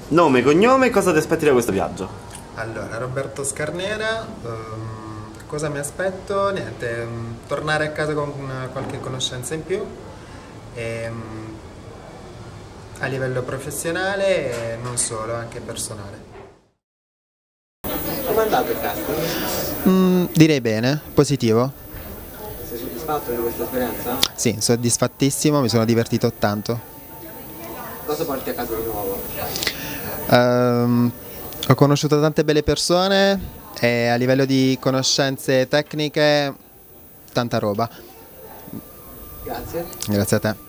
Nome, cognome, cosa ti aspetti da questo viaggio? Allora, Roberto Scarnera, cosa mi aspetto? Niente, tornare a casa con qualche conoscenza in più, ehm, a livello professionale e non solo, anche personale. Com'è andato il casting? Direi bene, positivo. Sei soddisfatto di questa esperienza? Sì, soddisfattissimo, mi sono divertito tanto. Cosa porti a casa di nuovo? Ho conosciuto tante belle persone e a livello di conoscenze tecniche tanta roba. Grazie. Grazie a te.